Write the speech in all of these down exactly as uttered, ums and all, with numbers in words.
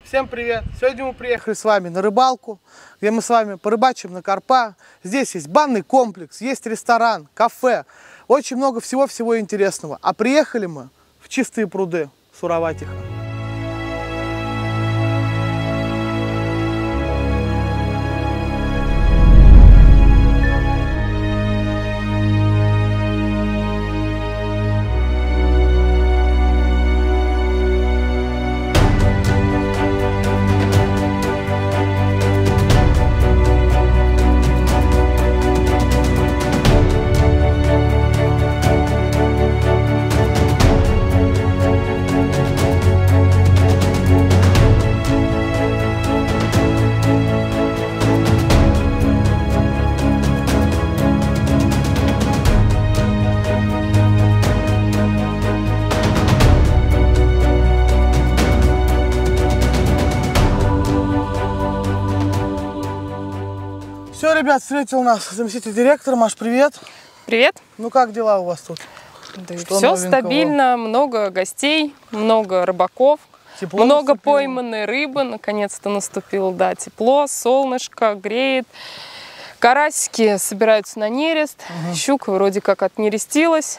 Всем привет! Сегодня мы приехали с вами на рыбалку, где мы с вами порыбачим на карпа. Здесь есть банный комплекс, есть ресторан, кафе, очень много всего-всего интересного. А приехали мы в Чистые пруды Суроватиха. Все, ребят, встретил нас заместитель директора. Маш, привет. Привет. Ну как дела у вас тут? Да все стабильно, много гостей, много рыбаков, Тепло много наступило. пойманной рыбы. Наконец-то наступило, да, тепло, солнышко греет. Карасики собираются на нерест. Угу. Щука вроде как отнерестилась.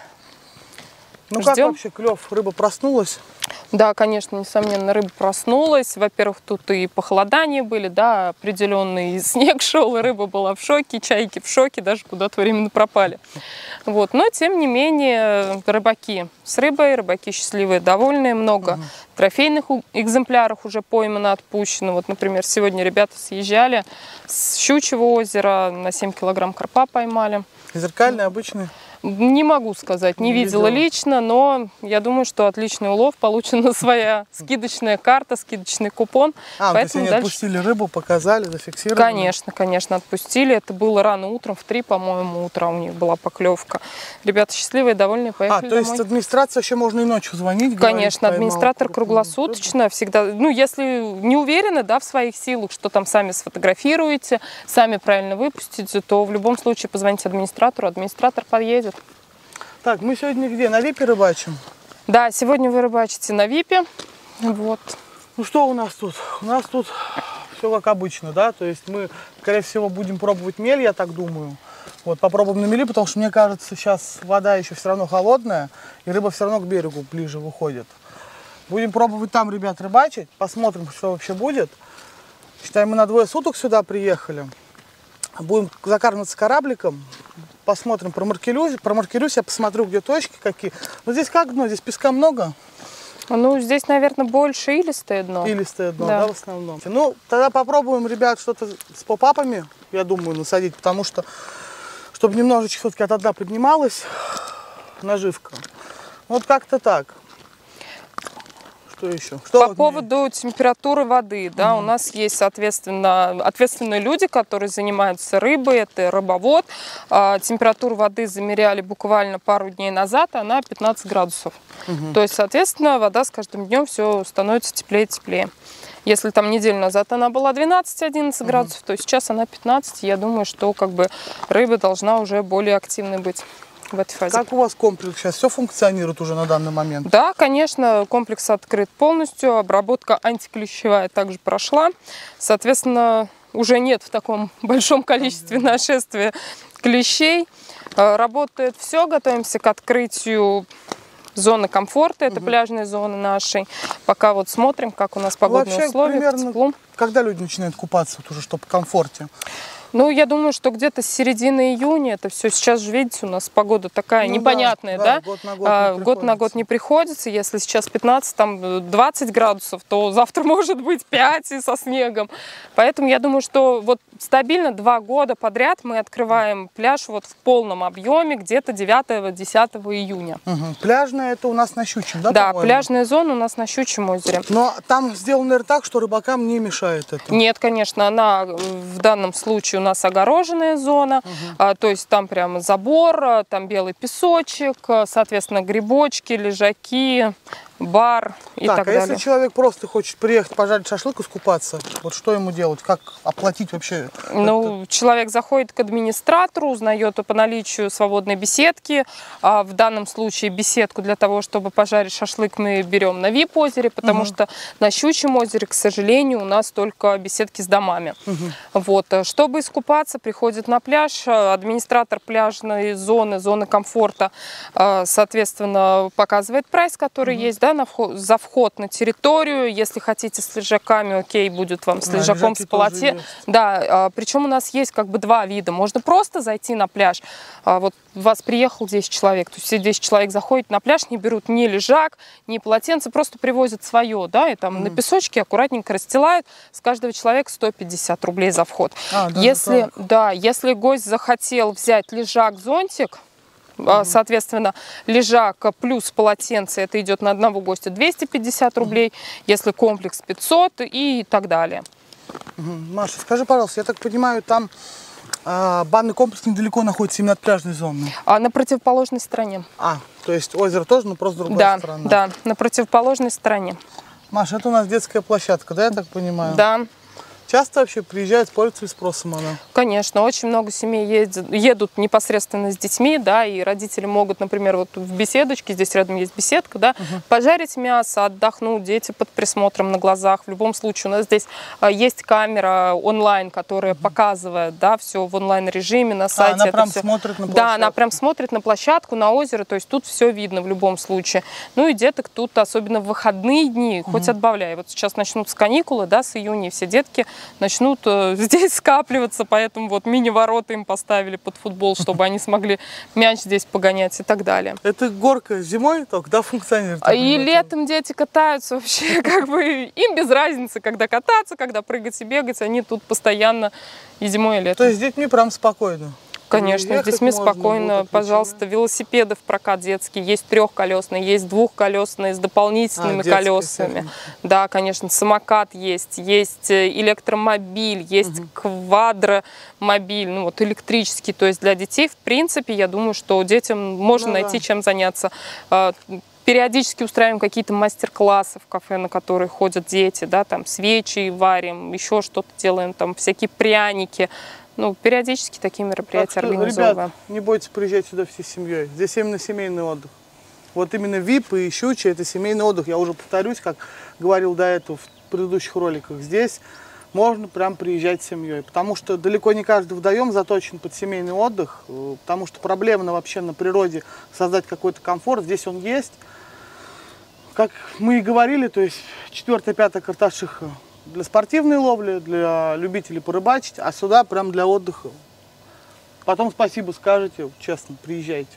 Ну Ждем. как вообще клев? Рыба проснулась? Да, конечно, несомненно, рыба проснулась. Во-первых, тут и похолодания были, да, определенный и снег шел, и рыба была в шоке, чайки в шоке, даже куда-то временно пропали. Вот. Но, тем не менее, рыбаки с рыбой, рыбаки счастливые, довольные, много угу. трофейных экземпляров уже поймано, отпущено. Вот, например, сегодня ребята съезжали с Щучьего озера, на семь килограмм карпа поймали. Зеркальные, обычные? Не могу сказать, не, не видела, видела лично, но я думаю, что отличный улов, получена своя скидочная карта, скидочный купон. А, то есть они дальше... отпустили рыбу, показали, зафиксировали? Конечно, конечно, отпустили. Это было рано утром, в три, по-моему, утра у них была поклевка. Ребята счастливые, довольные, поехали А, то есть домой. Администрация еще можно и ночью звонить? Конечно, говорить, администратор круглосуточно всегда. Ну, если не уверены, да, в своих силах, что там сами сфотографируете, сами правильно выпустите, то в любом случае позвоните администратору, администратор подъедет. Так, мы сегодня где? На випе рыбачим? Да, сегодня вы рыбачите на випе. Вот. Ну что у нас тут? У нас тут все как обычно, да? То есть мы, скорее всего, будем пробовать мель, я так думаю. Вот, попробуем на мели, потому что мне кажется, сейчас вода еще все равно холодная, и рыба все равно к берегу ближе выходит. Будем пробовать там, ребят, рыбачить, посмотрим, что вообще будет. Считаем, мы на двое суток сюда приехали. Будем закармливаться корабликом. Посмотрим, промаркирюсь, промаркирюсь, я посмотрю, где точки какие. Но здесь как дно? Здесь песка много? Ну, здесь, наверное, больше илистое дно. Илистое дно, да. да, в основном. Ну, тогда попробуем, ребят, что-то с поп-апами, я думаю, насадить, потому что, чтобы немножечко все-таки от дна поднималась наживка. Вот как-то так. Что еще? Что По вот поводу мне? температуры воды, да, угу. у нас есть, соответственно, ответственные люди, которые занимаются рыбой, это рыбовод. А, температуру воды замеряли буквально пару дней назад, она пятнадцать градусов. Угу. То есть, соответственно, вода с каждым днем все становится теплее и теплее. Если там неделю назад она была двенадцать-одиннадцать угу. градусов, то сейчас она пятнадцать. Я думаю, что как бы рыба должна уже более активной быть в этой фазе. Как у вас комплекс сейчас? Все функционирует уже на данный момент? Да, конечно, комплекс открыт полностью, обработка антиклещевая также прошла. Соответственно, уже нет в таком большом количестве нашествия клещей. Работает все, готовимся к открытию зоны комфорта, это угу. пляжные зоны нашей. Пока вот смотрим, как у нас погодные Вообще, условия, примерно, тепло. Когда люди начинают купаться, вот уже, чтобы в комфорте? Ну, я думаю, что где-то с середины июня это все. Сейчас же, видите, у нас погода такая ну, непонятная, да? да? Год на год, а, не год на год не приходится. Если сейчас пятнадцать, там двадцать градусов, то завтра может быть пять и со снегом. Поэтому я думаю, что вот стабильно два года подряд мы открываем пляж вот в полном объеме где-то девятого-десятого июня. Угу. Пляжная это у нас на Щучьем, да? Да, пляжная зона у нас на Щучьем озере. Но там сделано, наверное, так, что рыбакам не мешает это? Нет, конечно, она в данном случае у нас огороженная зона, угу. а, то есть там прямо забор, там белый песочек, соответственно, грибочки, лежаки, бар и так, так а далее. если человек просто хочет приехать пожарить шашлык, искупаться, вот что ему делать? Как оплатить вообще? Ну, это? Человек заходит к администратору, узнает по наличию свободной беседки. А в данном случае беседку для того, чтобы пожарить шашлык, мы берем на ви ай пи-озере, потому угу. что на Щучьем озере, к сожалению, у нас только беседки с домами. Угу. Вот. Чтобы искупаться, приходит на пляж, администратор пляжной зоны, зоны комфорта, соответственно, показывает прайс, который угу. есть, да, на вход, за вход на территорию. Если хотите с лежаками, окей, будет вам с лежаком, с полотенцем. Да, причем у нас есть как бы два вида. Можно просто зайти на пляж. Вот у вас приехал десять человек, то есть все десять человек заходят на пляж, не берут ни лежак, ни полотенце, просто привозят свое, да, и там mm. на песочке аккуратненько расстилают. С каждого человека сто пятьдесят рублей за вход. А, если, да, если гость захотел взять лежак, зонтик, mm. соответственно, лежак плюс полотенце, это идет на одного гостя двести пятьдесят рублей, mm. если комплекс пятьсот и так далее. Mm. Маша, скажи, пожалуйста, я так понимаю, там а, банный комплекс недалеко находится именно от пляжной зоны? А на противоположной стороне. А, то есть озеро тоже, но просто другая да, сторона? Да, на противоположной стороне. Маша, это у нас детская площадка, да, я так понимаю? Да. Часто вообще приезжают, пользуются спросом она? Конечно, очень много семей едет, едут непосредственно с детьми, да, и родители могут, например, вот в беседочке, здесь рядом есть беседка, да, угу. пожарить мясо, отдохнуть, дети под присмотром на глазах. В любом случае у нас здесь а, есть камера онлайн, которая угу. показывает, да, все в онлайн-режиме на сайте. А, она прям все... смотрит на площадку? Да, она прям смотрит на площадку, на озеро, то есть тут все видно в любом случае. Ну и деток тут, особенно в выходные дни, угу. хоть отбавляй. Вот сейчас начнутся каникулы, да, с июня, и все детки начнут э, здесь скапливаться, поэтому вот мини-ворота им поставили под футбол, чтобы они смогли мяч здесь погонять и так далее. Это горка зимой только, да, функционирует? И летом дети катаются вообще, как бы им без разницы, когда кататься, когда прыгать и бегать, они тут постоянно и зимой, и летом. То есть с детьми прям спокойно? Конечно, с детьми спокойно, пожалуйста, велосипеды в прокат детские, есть трехколесные, есть двухколесные с дополнительными а, колесами. Техника. Да, конечно, самокат есть, есть электромобиль, есть угу. квадромобиль, ну вот электрический, то есть для детей, в принципе, я думаю, что детям можно ну, найти да. чем заняться. Периодически устраиваем какие-то мастер-классы в кафе, на которые ходят дети, да, там свечи варим, еще что-то делаем, там всякие пряники. Ну, периодически такие мероприятия так что, организовываем. Ребят, не бойтесь приезжать сюда всей семьей. Здесь именно семейный отдых. Вот именно ви ай пи и Щучье – это семейный отдых. Я уже повторюсь, как говорил до этого в предыдущих роликах. Здесь можно прям приезжать с семьей. Потому что далеко не каждый водоем заточен под семейный отдых. Потому что проблемно вообще на природе создать какой-то комфорт. Здесь он есть. Как мы и говорили, то есть четвертая-пятая карташиха для спортивной ловли, для любителей порыбачить, а сюда прям для отдыха. Потом спасибо скажете, честно, приезжайте.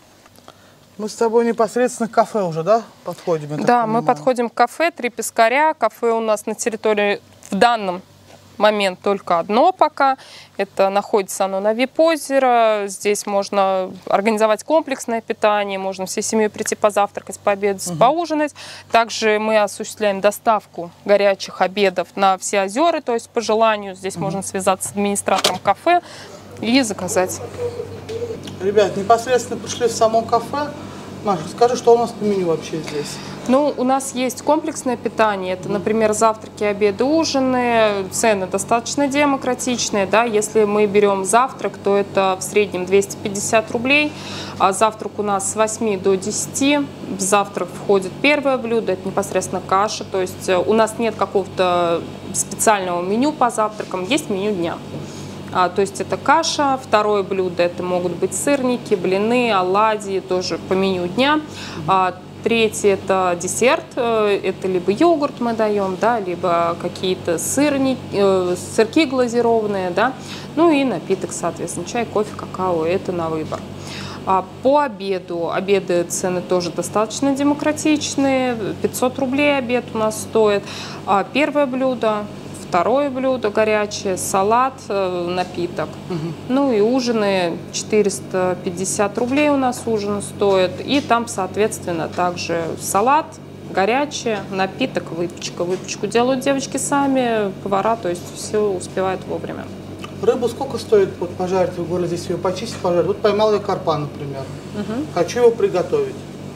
Мы с тобой непосредственно к кафе уже, да, подходим? Да, мы подходим к кафе «Три пескаря». Кафе у нас на территории в данном момент только одно пока. Это находится оно на ви ай пи-озеро. Здесь можно организовать комплексное питание, можно всей семьей прийти позавтракать, пообедать, угу. поужинать. Также мы осуществляем доставку горячих обедов на все озера, то есть по желанию. Здесь угу. можно связаться с администратором кафе и заказать. Ребят, непосредственно пришли в само кафе. Маша, скажи, что у нас по меню вообще здесь? Ну, у нас есть комплексное питание. Это, например, завтраки, обеды, ужины. Цены достаточно демократичные. Да? Если мы берем завтрак, то это в среднем двести пятьдесят рублей. А завтрак у нас с восьми до десяти. В завтрак входит первое блюдо, это непосредственно каша. То есть у нас нет какого-то специального меню по завтракам, есть меню дня. А, то есть это каша, второе блюдо это могут быть сырники, блины, оладьи, тоже по меню дня. А, третье это десерт, это либо йогурт мы даем, да, либо какие-то сырники, э, сырки глазированные, да. Ну и напиток, соответственно, чай, кофе, какао, это на выбор. А по обеду, обеды цены тоже достаточно демократичные, пятьсот рублей обед у нас стоит. А первое блюдо, второе блюдо горячее, салат, напиток. Угу. Ну и ужины четыреста пятьдесят рублей у нас ужин стоит. И там, соответственно, также салат, горячее, напиток, выпечка. Выпечку делают девочки сами, повара, то есть все успевают вовремя. Рыбу сколько стоит вот, пожарить? Вы говорили, здесь ее почистить, пожарить. Вот поймал я карпа, например. Угу. Хочу его приготовить.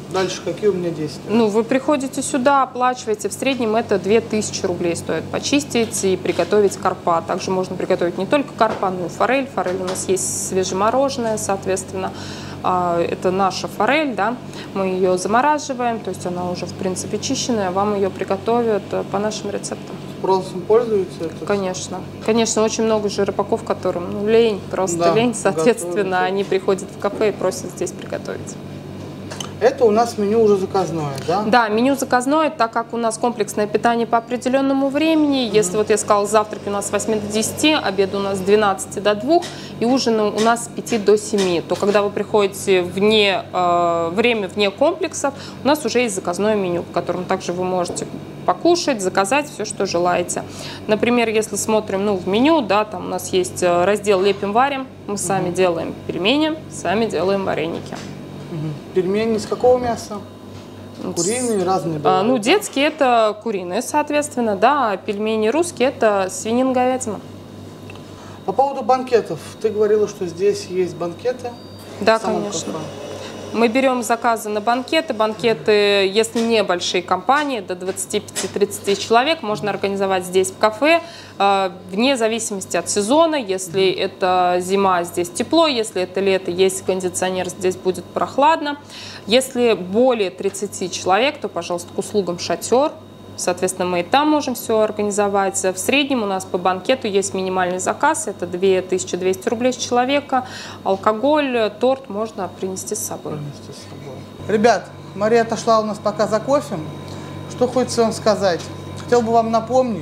Дальше какие у меня действия? Ну, вы приходите сюда, оплачиваете. В среднем это две тысячи рублей стоит почистить и приготовить карпа. Также можно приготовить не только карпа, но и форель. Форель у нас есть свежемороженая, соответственно. Это наша форель, да, мы ее замораживаем, то есть она уже, в принципе, чищенная, вам ее приготовят по нашим рецептам. Спросом пользуются? Это... Конечно. Конечно, очень много же рыбаков, которым ну, лень, просто да, лень, соответственно, готовят. Они приходят в кафе и просят здесь приготовить. Это у нас меню уже заказное, да? Да, меню заказное, так как у нас комплексное питание по определенному времени. Mm-hmm. Если вот я сказала, завтраки у нас с восьми до десяти, обед у нас с двенадцати до двух и ужин у нас с пяти до семи, то когда вы приходите вне, э, время вне комплексов, у нас уже есть заказное меню, по которому также вы можете покушать, заказать все, что желаете. Например, если смотрим ну, в меню, да, там у нас есть раздел «Лепим-варим», мы сами mm-hmm. делаем пельмени, сами делаем вареники. Пельмени из какого мяса? Куриные, разные бывают? А, ну, детские это куриные, соответственно, да, а пельмени русские это свинина, говядина. По поводу банкетов. Ты говорила, что здесь есть банкеты? Да, конечно. Кафе. Мы берем заказы на банкеты. Банкеты, если небольшие компании, до двадцати пяти-тридцати человек, можно организовать здесь в кафе, вне зависимости от сезона. Если это зима, здесь тепло. Если это лето, есть кондиционер, здесь будет прохладно. Если более тридцати человек, то, пожалуйста, к услугам шатер. Соответственно, мы и там можем все организовать. В среднем у нас по банкету есть минимальный заказ. Это две тысячи двести рублей с человека. Алкоголь, торт можно принести с собой. Принести с собой. Ребят, Мария отошла у нас пока за кофе. Что хочется вам сказать? Хотел бы вам напомнить,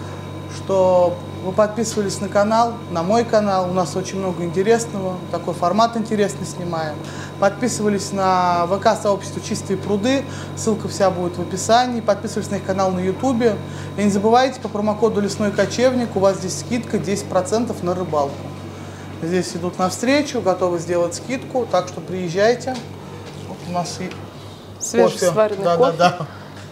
что вы подписывались на канал, на мой канал. У нас очень много интересного. Такой формат интересный снимаем. Подписывались на ВК-сообщество «Чистые пруды». Ссылка вся будет в описании. Подписывались на их канал на ютубе. И не забывайте, по промокоду «Лесной кочевник» у вас здесь скидка десять процентов на рыбалку. Здесь идут навстречу, готовы сделать скидку. Так что приезжайте. Вот у нас и свежесваренный кофе. кофе. Да, да, да.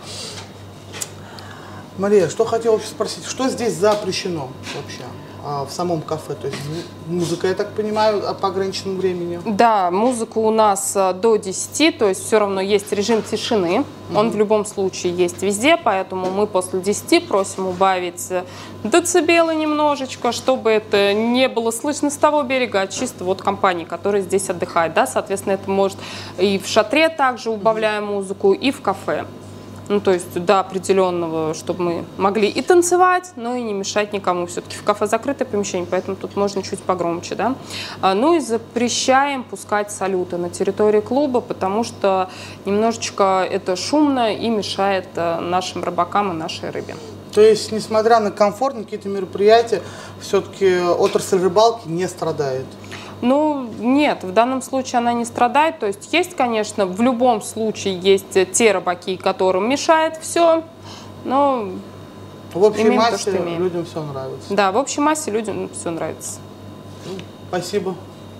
Мария, что хотела вообще спросить, что здесь запрещено вообще а, в самом кафе? То есть музыка, я так понимаю, по ограниченному времени? Да, музыка у нас до десяти, то есть все равно есть режим тишины. Mm-hmm. Он в любом случае есть везде, поэтому мы после десяти просим убавить децибелы немножечко, чтобы это не было слышно с того берега, а чисто вот компании, которая здесь отдыхает. Да? Соответственно, это может и в шатре также убавляем mm-hmm. музыку, и в кафе. Ну, то есть до определенного, чтобы мы могли и танцевать, но и не мешать никому. Все-таки в кафе закрытое помещение, поэтому тут можно чуть погромче, да. Ну и запрещаем пускать салюты на территории клуба, потому что немножечко это шумно и мешает нашим рыбакам и нашей рыбе. То есть, несмотря на комфорт, на какие-то мероприятия, все-таки отрасль рыбалки не страдает? Ну, нет, в данном случае она не страдает. То есть есть, конечно, в любом случае есть те рыбаки, которым мешает все, но в общей имеем массе то, что имеем. Людям все нравится. Да, в общей массе людям все нравится. Спасибо.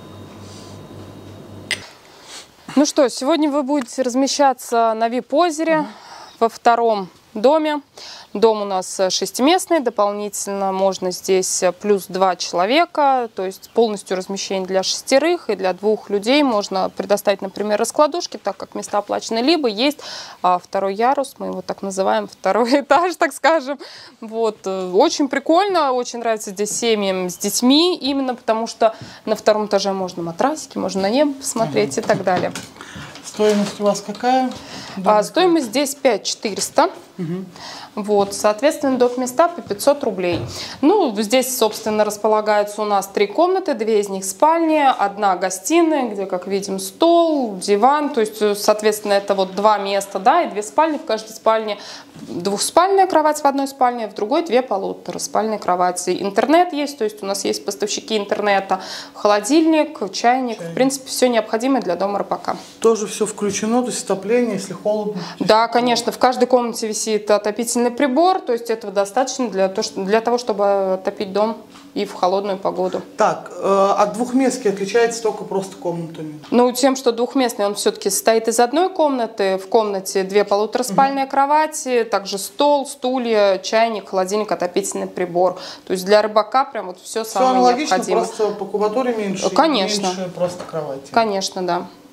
Ну что, сегодня вы будете размещаться на вип-озере, угу. во втором доме. Дом у нас шестиместный, дополнительно можно здесь плюс два человека, то есть полностью размещение для шестерых и для двух людей. Можно предоставить, например, раскладушки, так как места оплачены, либо есть а, второй ярус, мы его так называем, второй этаж, так скажем. Вот. Очень прикольно, очень нравится здесь семьям с детьми, именно потому что на втором этаже можно матрасики, можно на небо посмотреть ага. и так далее. Стоимость у вас какая? А, стоимость здесь пять тысяч четыреста. Угу. Вот, соответственно, доп. Места по пятьсот рублей. Ну, здесь, собственно, располагаются у нас три комнаты, две из них спальни, одна гостиная, где, как видим, стол, диван, то есть, соответственно, это вот два места, да, и две спальни. В каждой спальне двухспальная кровать в одной спальне, в другой две полутораспальные кровати. Интернет есть, то есть у нас есть поставщики интернета, холодильник, чайник, чайник. В принципе, все необходимое для дома рыбака. Тоже все включено, то есть отопление, если холодно? Да, конечно, в каждой комнате висит отопительный прибор, то есть этого достаточно для, для того, чтобы отопить дом и в холодную погоду. Так, э, от двухместки отличается только просто комнатами? Ну, тем, что двухместный, он все-таки состоит из одной комнаты. В комнате две полутораспальные угу. кровати, также стол, стулья, чайник, холодильник, отопительный прибор. То есть для рыбака прям вот все, все самое аналогично, необходимое. Просто по кубатуре меньше, Конечно. меньше просто кровати. Конечно, да.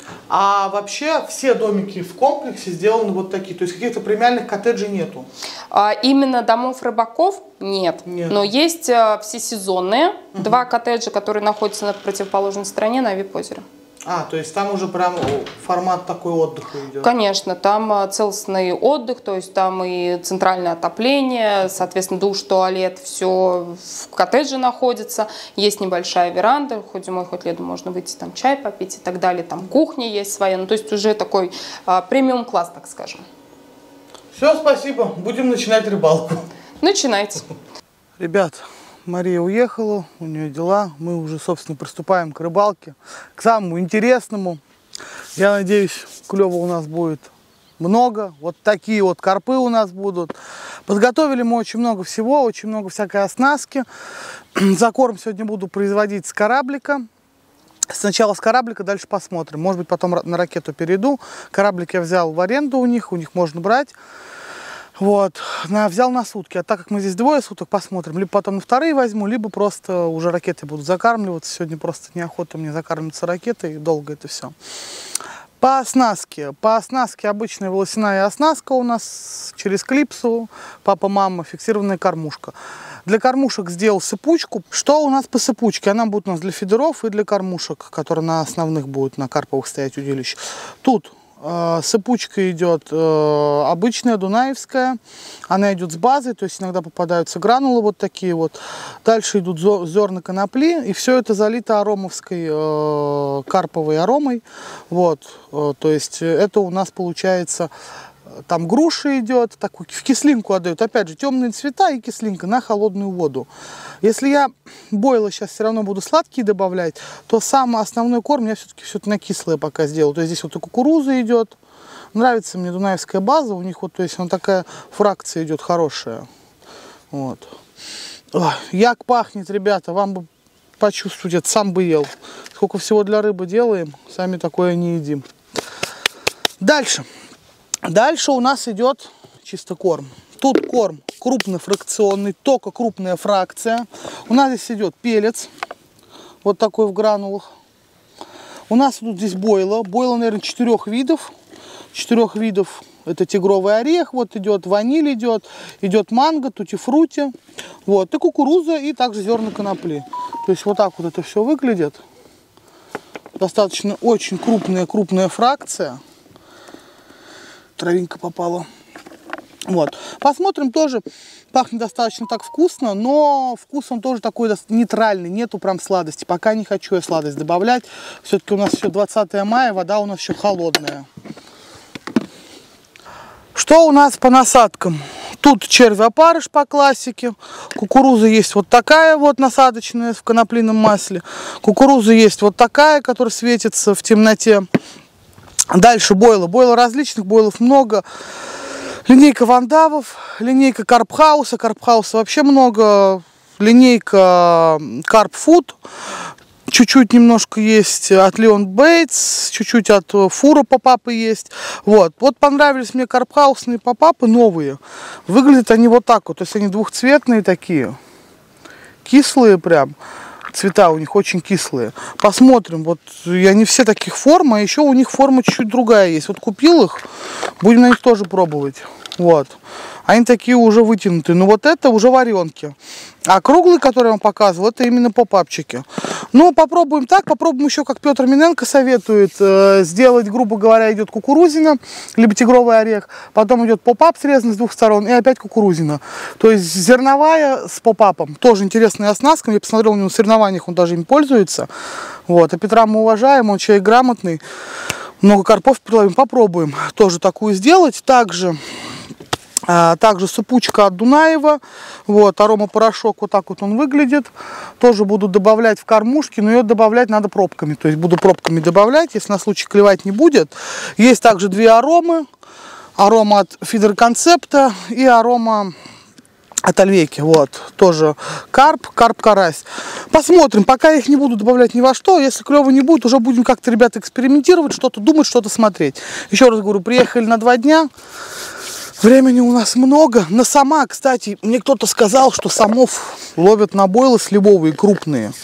А вообще все домики в комплексе сделаны вот такие, то есть каких-то премиальных коттеджей нету? А именно домов рыбаков нет, нет. Но есть а, всесезонные, угу. два коттеджа, которые находятся на противоположной стороне на вип-озере. А, то есть там уже прям формат такой отдыха идет? Конечно, там целостный отдых, то есть там и центральное отопление, соответственно, душ, туалет, все в коттедже находится. Есть небольшая веранда, хоть зимой, хоть летом можно выйти там чай попить и так далее. Там кухня есть своя, ну то есть уже такой а, премиум-класс, так скажем. Все, спасибо. Будем начинать рыбалку. Начинайте. Ребят, Мария уехала, у нее дела. Мы уже, собственно, приступаем к рыбалке, к самому интересному. Я надеюсь, клёва у нас будет много. Вот такие вот карпы у нас будут. Подготовили мы очень много всего, очень много всякой оснастки. Закорм сегодня буду производить с кораблика. Сначала с кораблика, дальше посмотрим. Может быть, потом на ракету перейду. Кораблик я взял в аренду у них, у них можно брать. Вот, на, взял на сутки, а так как мы здесь двое суток, посмотрим, либо потом на вторые возьму, либо просто уже ракеты будут закармливаться. Сегодня просто неохота мне закармливаться ракетой, и долго это все. По оснастке, по оснастке обычная волосяная оснастка у нас через клипсу, папа-мама, фиксированная кормушка. Для кормушек сделал сыпучку. Что у нас по сыпучке? Она будет у нас для фидеров и для кормушек, которые на основных будут, на карповых стоять удилищ. Тут сыпучка идет э, обычная, дунаевская. Она идет с базой, то есть иногда попадаются гранулы вот такие вот. Дальше идут зерна конопли. И все это залито аромовской, э, карповой аромой. Вот, э, то есть это у нас получается... Там груша идет, так, в кислинку отдают. Опять же, темные цвета и кислинка на холодную воду. Если я бойла сейчас все равно буду сладкие добавлять, то самый основной корм я все-таки все на кислое пока сделал. То есть здесь вот и кукуруза идет. Нравится мне дунаевская база. У них вот, то есть, она такая фракция идет хорошая. Вот. Ой, як пахнет, ребята, вам бы почувствовать, это сам бы ел. Сколько всего для рыбы делаем, сами такое не едим. Дальше. Дальше у нас идет чисто корм. Тут корм крупнофракционный, только крупная фракция. У нас здесь идет пелец, вот такой в гранулах. У нас тут здесь бойла. Бойла, наверное, четырех видов. Четырех видов. Это тигровый орех, вот идет, ваниль идет, идет манго, тутти-фрути. Вот, и кукуруза, и также зерна конопли. То есть вот так вот это все выглядит. Достаточно очень крупная, крупная фракция. Травинка попала. Вот. Посмотрим тоже. Пахнет достаточно так вкусно, но вкус он тоже такой нейтральный. Нету прям сладости. Пока не хочу я сладость добавлять. Все-таки у нас еще двадцатое мая, вода у нас еще холодная. Что у нас по насадкам? Тут червь-опарыш по классике. Кукуруза есть вот такая вот насадочная в конопляном масле. Кукуруза есть вот такая, которая светится в темноте. Дальше бойла. Бойла различных, бойлов много. Линейка вандавов, линейка карпхауса. Карпхауса вообще много. Линейка карпфуд. Чуть-чуть немножко есть от Леон Бейтс, чуть-чуть от Фура попапы есть. Вот. Вот понравились мне карпхаусные попапы новые. Выглядят они вот так вот. То есть они двухцветные такие. Кислые прям. Цвета у них очень кислые. Посмотрим. Вот и они все таких форм, а еще у них форма чуть-чуть другая есть. Вот купил их, будем на них тоже пробовать. Вот. Они такие уже вытянутые. Но вот это уже варенки. А круглые, которые я вам показывал, это именно попапчики. Ну, попробуем так. Попробуем еще, как Петр Миненко советует, э, сделать, грубо говоря, идет кукурузина, либо тигровый орех. Потом идет попап срезанный с двух сторон и опять кукурузина. То есть зерновая с попапом. Тоже интересная оснастка. Я посмотрел, у него в соревнованиях он даже им пользуется. Вот. А Петра мы уважаем, он человек грамотный. Много карпов приловим. Попробуем тоже такую сделать. Также... А, также сыпучка от Дунаева, вот, аромапорошок, вот так вот он выглядит. Тоже буду добавлять в кормушки, но ее добавлять надо пробками. То есть буду пробками добавлять, если на случай клевать не будет. Есть также две аромы. Арома от Фидер Концепта и арома от Альвеки. Вот, тоже карп, карп-карась. Посмотрим, пока я их не буду добавлять ни во что. Если клево не будет, уже будем как-то, ребята, экспериментировать, что-то думать, что-то смотреть. Еще раз говорю, приехали на два дня. Времени у нас много. На сама, кстати, мне кто-то сказал, что самов ловят на бойлы сливовые, крупные.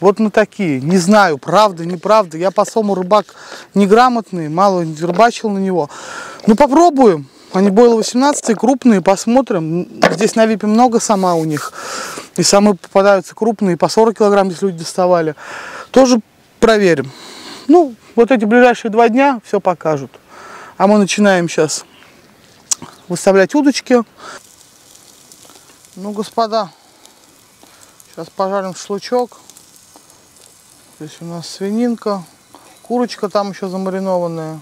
Вот на такие. Не знаю, правда, неправда. Я по-своему рыбак неграмотный, мало рыбачил на него. Ну попробуем. Они бойло восемнадцать, крупные, посмотрим. Здесь на випе много сама у них. И самые попадаются крупные, по сорок килограмм здесь люди доставали. Тоже проверим. Ну, вот эти ближайшие два дня все покажут. А мы начинаем сейчас выставлять удочки. Ну, господа, сейчас пожарим шашлычок. Здесь у нас свининка, курочка там еще замаринованная.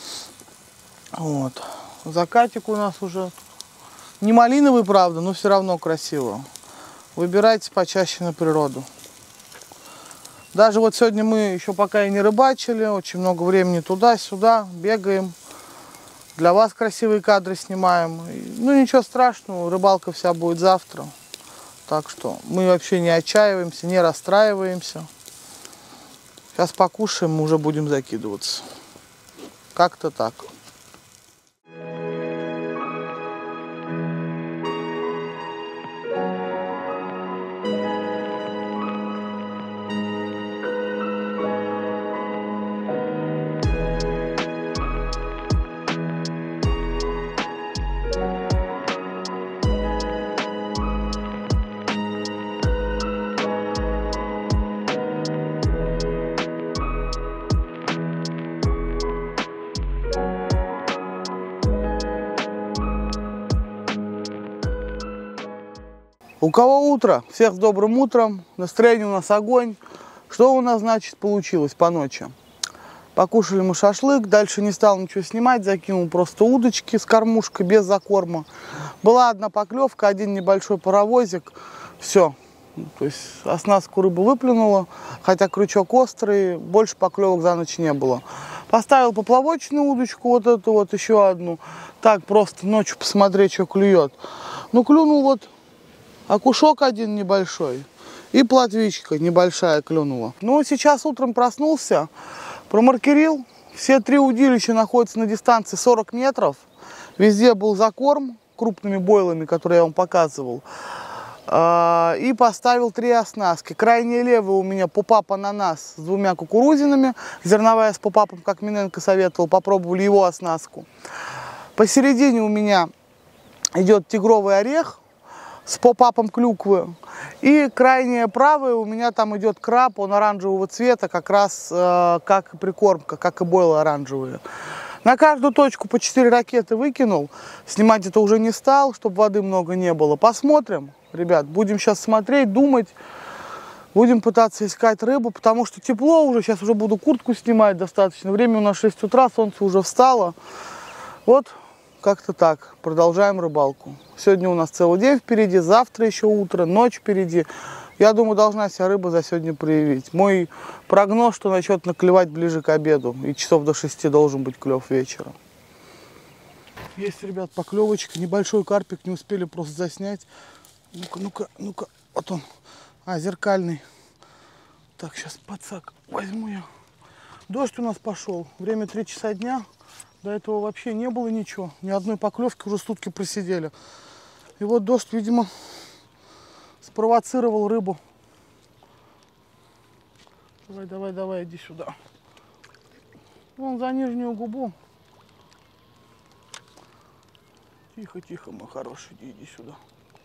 Вот. Закатик у нас уже не малиновый, правда, но все равно красиво. Выбирайте почаще на природу. Даже вот сегодня мы еще пока и не рыбачили, очень много времени туда-сюда бегаем. Для вас красивые кадры снимаем. Ну ничего страшного, рыбалка вся будет завтра. Так что мы вообще не отчаиваемся, не расстраиваемся. Сейчас покушаем, мы уже будем закидываться. Как-то так. У кого утро? Всех с добрым утром. Настроение у нас огонь. Что у нас, значит, получилось по ночи? Покушали мы шашлык. Дальше не стал ничего снимать. Закинул просто удочки с кормушкой, без закорма. Была одна поклевка, один небольшой паровозик. Все. То есть оснастку рыбу выплюнула. Хотя крючок острый. Больше поклевок за ночь не было. Поставил поплавочную удочку. Вот эту вот, еще одну. Так, просто ночью посмотреть, что клюет. Ну, клюнул вот окушок один небольшой и плотвичка небольшая клюнула. Ну, сейчас утром проснулся, промаркерил. Все три удилища находятся на дистанции сорок метров. Везде был закорм крупными бойлами, которые я вам показывал. И поставил три оснастки. Крайняя левая у меня попап ананас с двумя кукурузинами. Зерновая с попапом, как Миненко советовал. Попробовали его оснастку. Посередине у меня идет тигровый орех с попапом клюквы. И крайняя правая у меня там идет краб, он оранжевого цвета, как раз э, как и прикормка, как и бойлы оранжевые. На каждую точку по четыре ракеты выкинул. Снимать это уже не стал, чтобы воды много не было. Посмотрим, ребят, будем сейчас смотреть, думать. Будем пытаться искать рыбу, потому что тепло уже. Сейчас уже буду куртку снимать достаточно. Время у нас шесть утра, солнце уже встало. Вот. Как-то так. Продолжаем рыбалку. Сегодня у нас целый день впереди, завтра еще утро, ночь впереди. Я думаю, должна себя рыба за сегодня проявить. Мой прогноз, что начнет наклевать ближе к обеду. И часов до шести должен быть клев вечером. Есть, ребят, поклевочка. Небольшой карпик, не успели просто заснять. Ну-ка, ну-ка, ну-ка. Вот он. А, зеркальный. Так, сейчас подсак возьму я. Дождь у нас пошел. Время три часа дня. До этого вообще не было ничего. Ни одной поклевки, уже сутки просидели. И вот дождь, видимо, спровоцировал рыбу. Давай, давай, давай, иди сюда. Вон за нижнюю губу. Тихо, тихо, мой хороший, иди, иди сюда.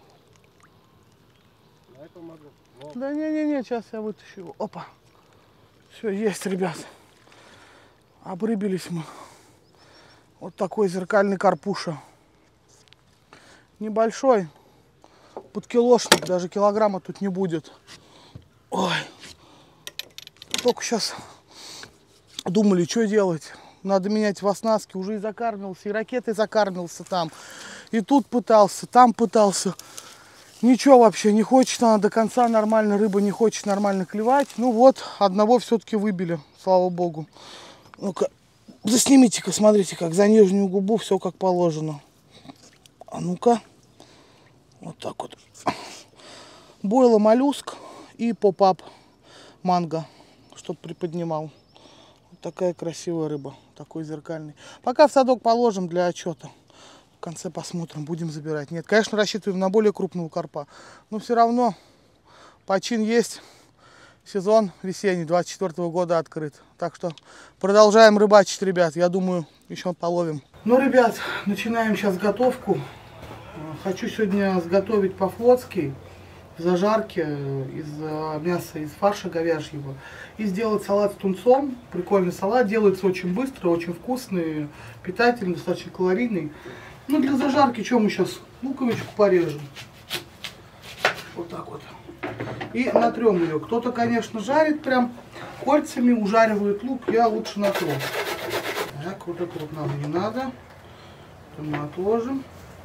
Давай помогу. Вот. Да не-не-не, сейчас я вытащу его. Опа. Все, есть, ребят. Обрыбились мы. Вот такой зеркальный карпуша. Небольшой. Подкилошник, даже килограмма тут не будет. Ой. Только сейчас думали, что делать. Надо менять в оснастке. Уже и закармился, и ракетой закармился там. И тут пытался, там пытался. Ничего вообще не хочет она до конца нормально. Рыба не хочет нормально клевать. Ну вот, одного все-таки выбили, слава богу. Ну-ка. Заснимите-ка, смотрите, как за нижнюю губу все как положено. А ну-ка. Вот так вот. Бойло моллюск и поп-ап манго, чтоб приподнимал. Вот такая красивая рыба, такой зеркальный. Пока в садок положим для отчета. В конце посмотрим, будем забирать. Нет, конечно, рассчитываем на более крупного карпа. Но все равно почин есть. сезон весенний двадцать четвёртого года открыт. Так что продолжаем рыбачить, ребят. Я думаю, еще половим. Ну, ребят, начинаем сейчас готовку. Хочу сегодня сготовить по-флотски в зажарке из мяса, из фарша говяжьего. И сделать салат с тунцом. Прикольный салат. Делается очень быстро, очень вкусный, питательный, достаточно калорийный. Ну, для зажарки, что мы сейчас? Луковичку порежем. Вот так вот. И натрем ее. Кто-то, конечно, жарит прям кольцами, ужаривает лук. Я лучше натру. Так, вот это вот нам не надо. Это мы отложим.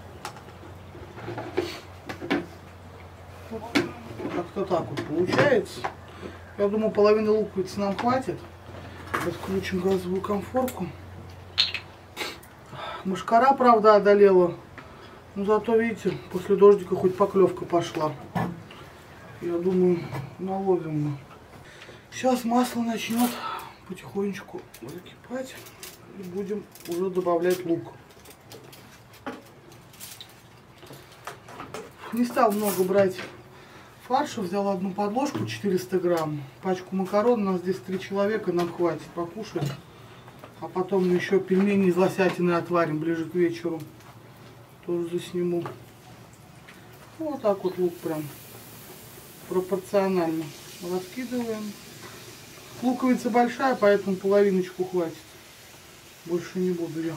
Вот. Как-то так вот получается. Я думаю, половины луковицы нам хватит. Сейчас включим газовую конфорку. Мошкара, правда, одолела. Но зато, видите, после дождика хоть поклевка пошла. Я думаю, наловим мы. Сейчас масло начнет потихонечку закипать. И будем уже добавлять лук. Не стал много брать фарша. Взял одну подложку четыреста грамм. Пачку макарон. У нас здесь три человека. Нам хватит покушать. А потом мы еще пельмени из лосятины отварим ближе к вечеру. Тоже засниму. Вот так вот лук прям пропорционально раскидываем. Луковица большая, поэтому половиночку хватит. Больше не буду я.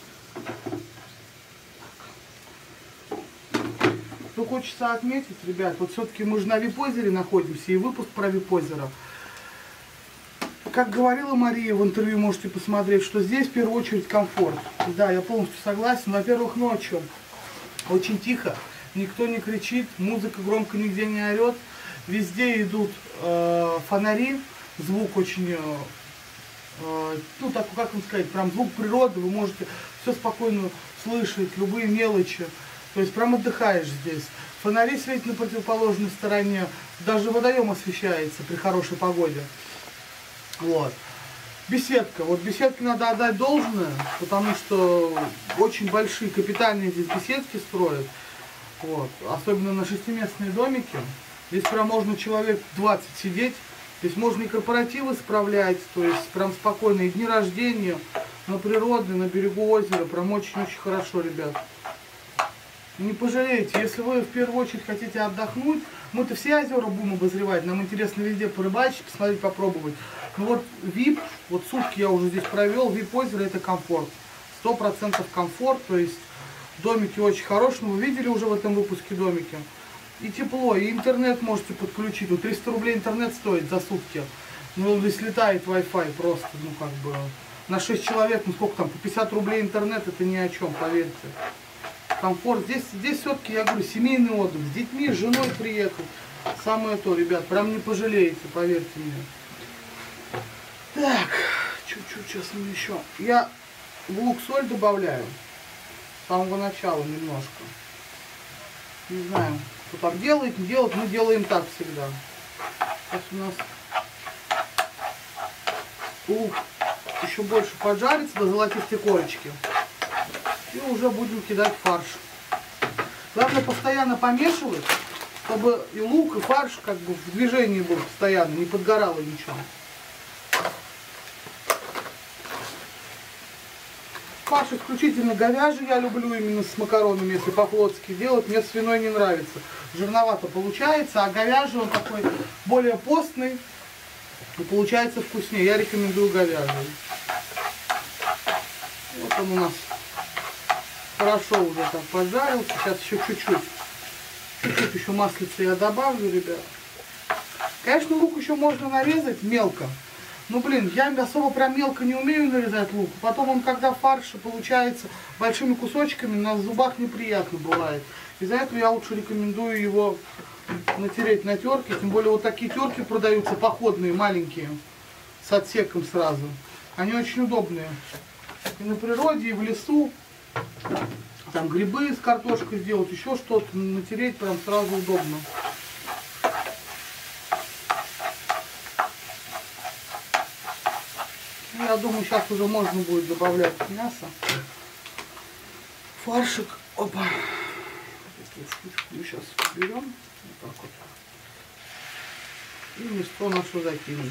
Что хочется отметить, ребят, вот все-таки мы же на Вип-озере находимся, и выпуск про Вип-озеро. Как говорила Мария в интервью, можете посмотреть, что здесь в первую очередь комфорт. Да, я полностью согласен. Во-первых, ночью очень тихо, никто не кричит, музыка громко нигде не орет. Везде идут э, фонари, звук очень, э, ну так, как вам сказать, прям звук природы, вы можете все спокойно слышать, любые мелочи. То есть прям отдыхаешь здесь. Фонари светят на противоположной стороне, даже водоем освещается при хорошей погоде. Вот. Беседка. Вот беседке надо отдать должное, потому что очень большие капитальные здесь беседки строят. Вот. Особенно на шестиместные домики. Здесь прям можно человек двадцать сидеть. Здесь можно и корпоративы справлять, то есть прям спокойно. И дни рождения на природе, на берегу озера. Прям очень-очень хорошо, ребят. Не пожалеете, если вы в первую очередь хотите отдохнуть, мы-то все озера будем обозревать, нам интересно везде порыбачить, посмотреть, попробовать. Ну вот вип, вот сутки я уже здесь провел, вип-озеро это комфорт, сто процентов комфорт, то есть домики очень хорошие, ну, вы видели уже в этом выпуске домики. И тепло, и интернет можете подключить, ну триста рублей интернет стоит за сутки, ну здесь летает Wi-Fi просто, ну как бы, на шесть человек, ну сколько там, по пятьдесят рублей интернет, это ни о чем, поверьте. Комфорт. Здесь, здесь все-таки, я говорю, семейный отдых. С детьми, с женой приехать. Самое то, ребят. Прям не пожалеете, поверьте мне. Так, чуть-чуть сейчас мы еще. Я в лук соль добавляю. С самого начала немножко. Не знаю, кто так делает, не делает. Мы делаем так всегда. Сейчас у нас лук еще больше поджарится до золотистой корочки. И уже будем кидать фарш. Главное постоянно помешивать, чтобы и лук, и фарш как бы в движении был постоянно, не подгорало ничего. Фарш исключительно говяжий, я люблю именно с макаронами, если по-флотски делать. Мне свиной не нравится. Жирновато получается, а говяжий он такой более постный и получается вкуснее. Я рекомендую говяжий. Вот он у нас хорошо уже там поджарился. Сейчас еще чуть-чуть. Чуть-чуть еще маслица я добавлю, ребят. Конечно, лук еще можно нарезать мелко. Ну, блин, я особо прям мелко не умею нарезать лук. Потом он, когда в фарше получается большими кусочками, на зубах неприятно бывает. Из-за этого я лучше рекомендую его натереть на терке. Тем более вот такие терки продаются, походные, маленькие, с отсеком сразу. Они очень удобные. И на природе, и в лесу. Там грибы с картошкой сделать, еще что-то натереть прям сразу удобно. Я думаю, сейчас уже можно будет добавлять мясо. Фаршик. Опа. Эту штучку мы сейчас берем. Вот так вот. И мясо наше закинем.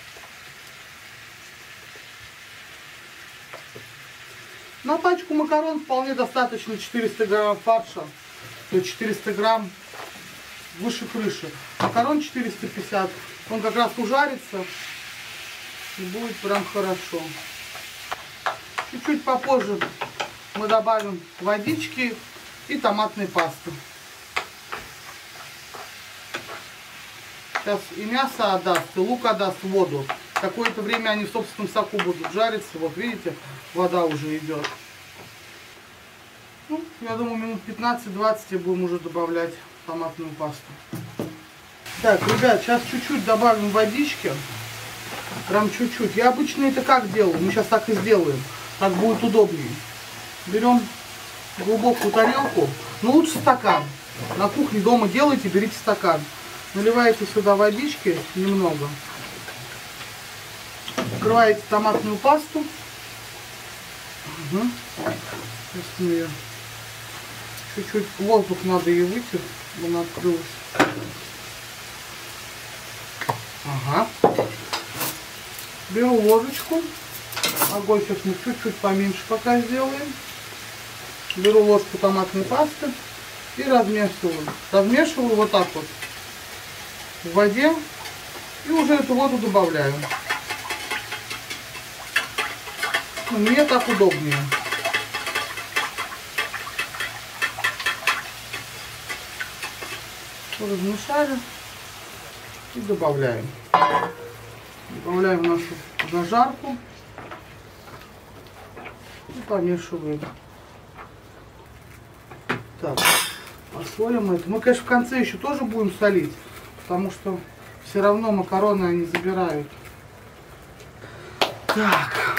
На пачку макарон вполне достаточно четыреста грамм фарша. То есть четыреста грамм выше крыши. Макарон четыреста пятьдесят. Он как раз ужарится и будет прям хорошо. Чуть-чуть попозже мы добавим водички и томатной пасты. Сейчас и мясо отдаст, и лук отдаст воду. Какое-то время они в собственном соку будут жариться. Вот видите, вода уже идет. Ну, я думаю, минут пятнадцать-двадцать и будем уже добавлять томатную пасту. Так, ребят, сейчас чуть-чуть добавим водички. Прям чуть-чуть. Я обычно это как делаю? Мы сейчас так и сделаем. Так будет удобнее. Берем глубокую тарелку. Ну, лучше стакан. На кухне дома делайте, берите стакан. Наливаете сюда водички немного. Открываете томатную пасту. Угу. Сейчас мы ее... Чуть-чуть воздух надо ее вытереть. Она открылась. Ага. Беру ложечку. Огонь сейчас мы чуть-чуть поменьше пока сделаем. Беру ложку томатной пасты и размешиваю. Размешиваю вот так вот в воде. И уже эту воду добавляю. Мне так удобнее. Размешали и добавляем. Добавляем нашу зажарку и помешиваем. Так, посолим это. Мы, конечно, в конце еще тоже будем солить, потому что все равно макароны они забирают. Так.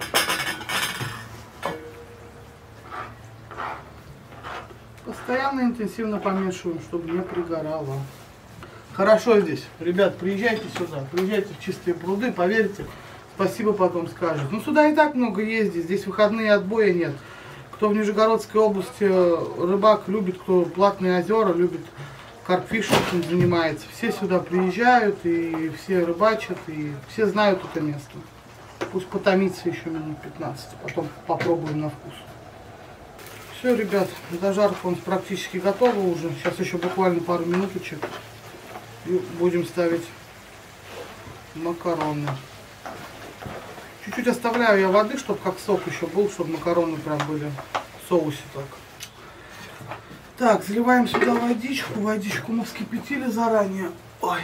Постоянно интенсивно помешиваем, чтобы не пригорало. Хорошо здесь. Ребят, приезжайте сюда. Приезжайте в Чистые пруды, поверьте. Спасибо потом скажут. Ну, сюда и так много ездит. Здесь выходные, отбоя нет. Кто в Нижегородской области рыбак любит, кто платные озера любит, карпфишингом занимается. Все сюда приезжают, и все рыбачат, и все знают это место. Пусть потомится еще минут пятнадцать. Потом попробуем на вкус. Все, ребят, зажарка у нас практически готова уже. Сейчас еще буквально пару минуточек. И будем ставить макароны. Чуть-чуть оставляю я воды, чтобы как сок еще был, чтобы макароны прям были в соусе так. Так, заливаем сюда водичку. Водичку мы вскипятили заранее. Ой.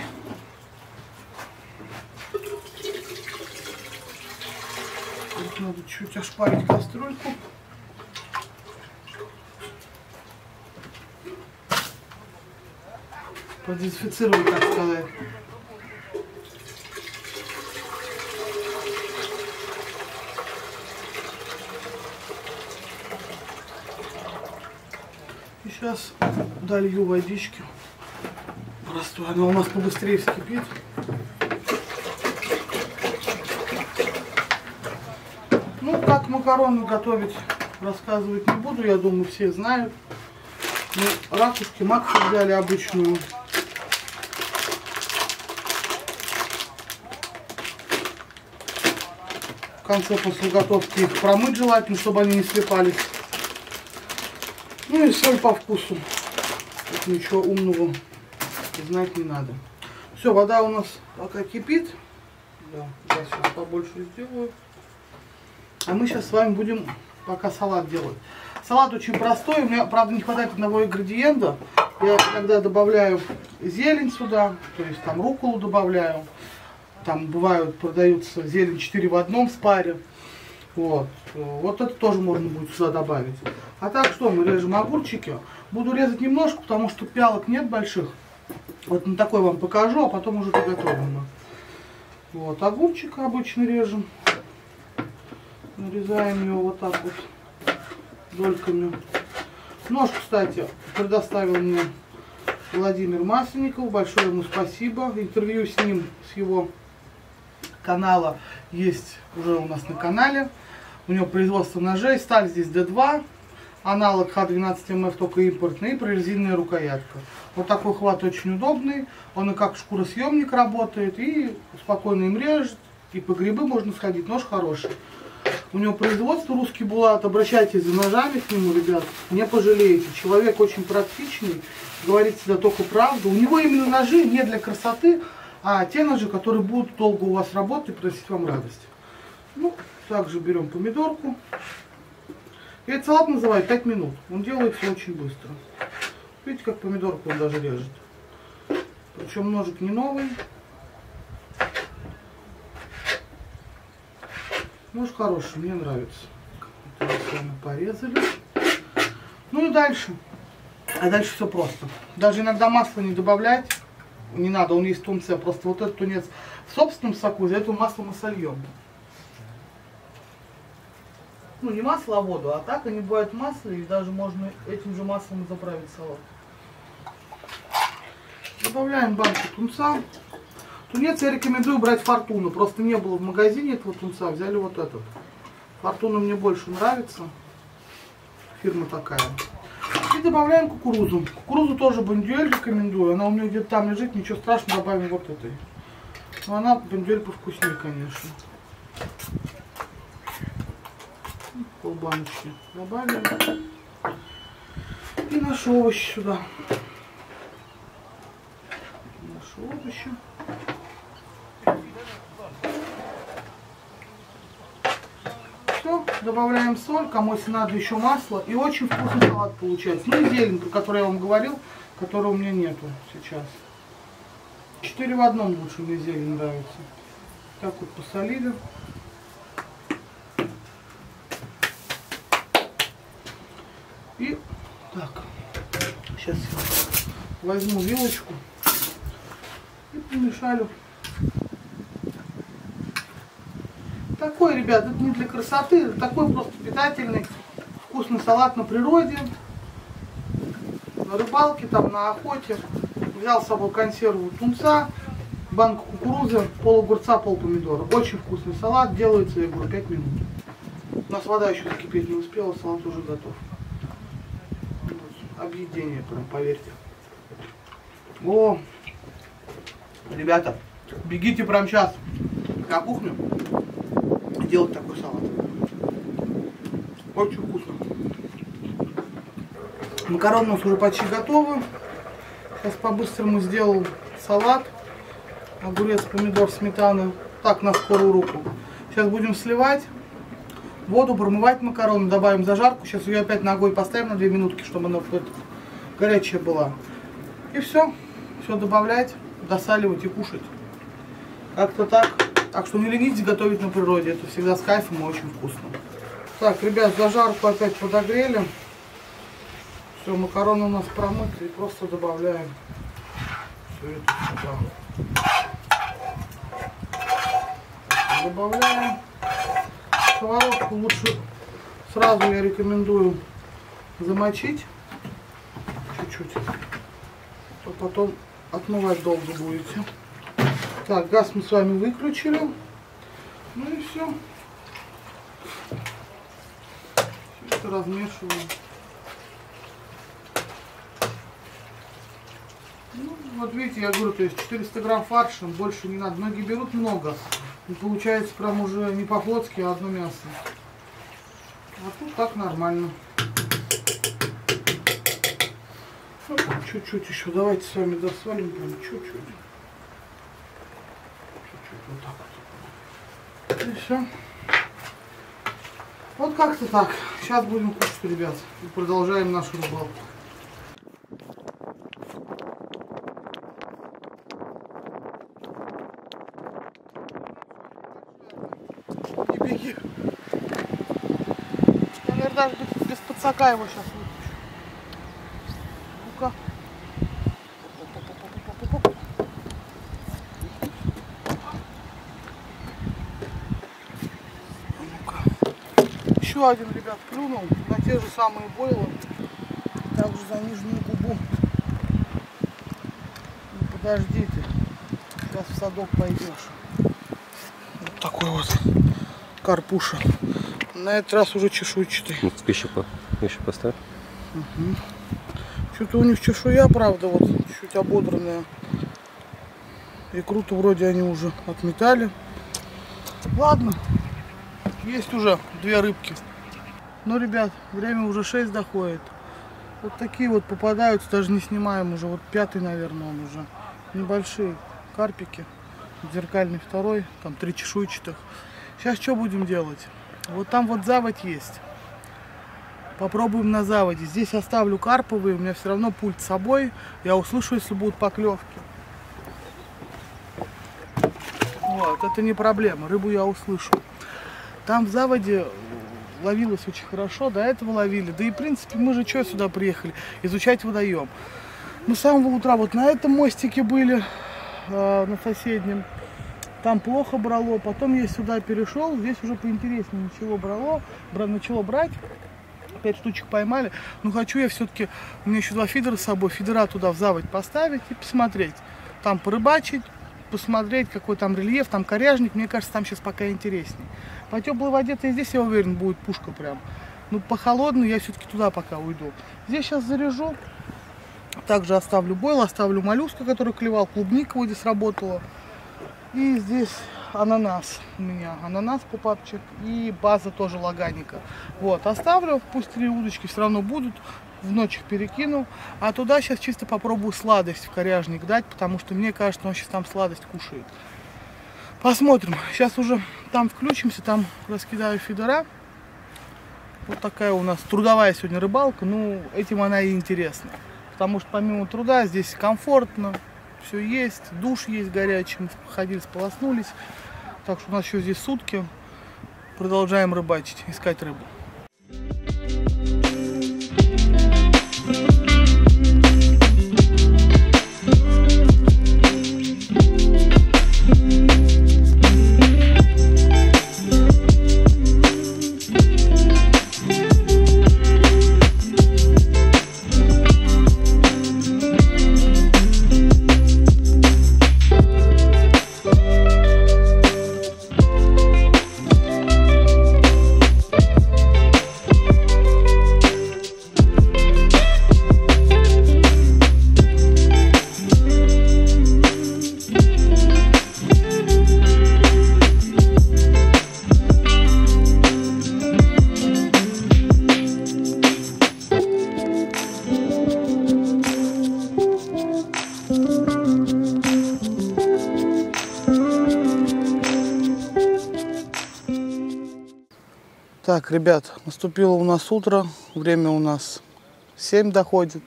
Тут надо чуть ошпарить кастрюльку. Продезинфицировать, так сказать. И сейчас долью водички. Простой, она у нас побыстрее вскипит. Ну, как макароны готовить, рассказывать не буду, я думаю, все знают. Мы ракушки максу взяли обычную. В конце после готовки их промыть желательно, чтобы они не слипались. Ну и соль по вкусу. Тут ничего умного знать не надо. Все, вода у нас пока кипит. Да, я сейчас побольше сделаю. А мы сейчас с вами будем пока салат делать. Салат очень простой. У меня, правда, не хватает одного ингредиента. Я когда добавляю зелень сюда, то есть там рукколу добавляю. Там бывают, продаются зелень четыре в одном спаре. Вот. Вот это тоже можно будет сюда добавить. А так что, мы режем огурчики. Буду резать немножко, потому что пялок нет больших. Вот на такой вам покажу, а потом уже приготовим. Вот, огурчик обычно режем. Нарезаем его вот так вот дольками. Нож, кстати, предоставил мне Владимир Масленников. Большое ему спасибо. Интервью с ним, с его канала есть уже у нас на канале. У него производство ножей. Сталь здесь дэ два. аналог Х двенадцать эм эф, только импортный, и прорезиненная рукоятка. Вот такой хват очень удобный, он и как шкуросъемник работает, и спокойно им режет, и по грибы можно сходить, нож хороший. У него производство русский Булат, обращайтесь за ножами к нему, ребят, не пожалеете. Человек очень практичный, говорит всегда только правду. У него именно ножи не для красоты, а те ножи, которые будут долго у вас работать и приносить вам радость. Ну, также берем помидорку. И этот салат называют пять минут. Он делается очень быстро. Видите, как помидорку он даже режет. Причем ножик не новый. Нож хороший, мне нравится. Вот его с вами порезали. Ну и дальше. А дальше все просто. Даже иногда масло не добавлять. Не надо, он есть в тунце. Просто вот этот тунец в собственном соку, за это масло мы сольем. Ну не масло, а воду. А так они бывают в масле. И даже можно этим же маслом заправить салат. Добавляем банку тунца. Тунец я рекомендую брать Фортуну. Просто не было в магазине этого тунца. Взяли вот этот. Фортуна мне больше нравится. Фирма такая. И добавляем кукурузу. Кукурузу тоже бондюэль рекомендую. Она у меня где-то там лежит. Ничего страшного, добавим вот этой. Но она бондюэль повкуснее, конечно. Полбаночки добавим. И наши овощи сюда. Наши овощи. Все, добавляем соль, кому если надо еще масло. И очень вкусный салат получается. Ну и зелень, про которую я вам говорил, которой у меня нету сейчас. Четыре в одном лучше мне зелень нравится. Так вот посолили. И так, сейчас я возьму вилочку и помешаю. Такой, ребят, это не для красоты, это такой просто питательный, вкусный салат на природе, на рыбалке, там на охоте. Взял с собой консерву тунца, банку кукурузы, пол огурца, пол помидора. Очень вкусный салат, делается, я говорю, пять минут. У нас вода еще закипеть не успела, салат уже готов. Объедение, прям, поверьте. О, ребята, бегите прямо сейчас на кухню делать такой салат. Очень вкусно. Макароны у нас уже почти готовы. Сейчас по-быстрому сделал салат. Огурец, помидор, сметана. Так, на скорую руку. Сейчас будем сливать воду, промывать макароны, добавим зажарку. Сейчас ее опять ногой поставим на две минутки, чтобы она горячая была. И все. Все добавлять, досаливать и кушать. Как-то так. Так что не ленитесь готовить на природе. Это всегда с кайфом и очень вкусно. Так, ребят, зажарку опять подогрели. Все, макароны у нас промыты. И просто добавляем все это сюда. Добавляем. Сковородку лучше сразу я рекомендую замочить чуть-чуть, то потом отмывать долго будете. Так, газ мы с вами выключили. Ну и все. Все это размешиваем. Ну, вот видите, я говорю, то есть четыреста грамм фарша, больше не надо. Многие берут много. И получается прям уже не по-флотски, а одно мясо. А тут так нормально. Чуть-чуть еще. Давайте с вами досолим. Прям чуть-чуть. Чуть-чуть вот так вот. И все. Вот как-то так. Сейчас будем кушать, ребят. И продолжаем нашу рыбалку. Не беги. Я, наверное, даже без подсака его сейчас выключу. Ну-ка. Ну-ка. Еще один, ребят, клюнул на те же самые бойлы. Также за нижнюю губу. Ну, подождите. Сейчас в садок пойдешь. Вот такой вот карпуша. На этот раз уже чешуйчатый. Спищипа. Еще поставь. Угу. Что-то у них чешуя, правда, вот чуть ободранная. Икру-то вроде они уже отметали. Ладно, есть уже две рыбки. Ну, ребят, время уже шесть доходит. Вот такие вот попадаются, даже не снимаем уже. Вот пятый, наверное, он уже. Небольшие карпики. Зеркальный второй, там три чешуйчатых. Сейчас что будем делать? Вот там вот заводь есть. Попробуем на заводе. Здесь оставлю карповые, у меня все равно пульт с собой. Я услышу, если будут поклевки. Вот, это не проблема, рыбу я услышу. Там в заводе ловилось очень хорошо, до этого ловили. Да и в принципе мы же что сюда приехали? Изучать водоем. Мы с самого утра вот на этом мостике были, э, на соседнем. Там плохо брало, потом я сюда перешел, здесь уже поинтереснее ничего брало, бра, начало брать. Пять штучек поймали. Но хочу я все-таки, у меня еще два фидера с собой, фидера туда в заводь поставить и посмотреть. Там порыбачить, посмотреть, какой там рельеф, там коряжник. Мне кажется, там сейчас пока интереснее. По теплой воде-то и здесь, я уверен, будет пушка прям. Ну, по холодной я все-таки туда пока уйду. Здесь сейчас заряжу. Также оставлю бойл, оставлю моллюска, который клевал. Клубника вот здесь работала. И здесь ананас у меня. Ананас пупапчик и база тоже лаганика. Вот, оставлю. Пусть три удочки все равно будут. В ночь их перекину. А туда сейчас чисто попробую сладость в коряжник дать, потому что мне кажется, он сейчас там сладость кушает. Посмотрим. Сейчас уже там включимся, там раскидаю фидера. Вот такая у нас трудовая сегодня рыбалка. Ну, этим она и интересна. Потому что помимо труда здесь комфортно. Все есть, душ есть горячий, мы ходили, сполоснулись. Так что у нас еще здесь сутки. Продолжаем рыбачить, искать рыбу. Так, ребят, наступило у нас утро, время у нас семь доходит.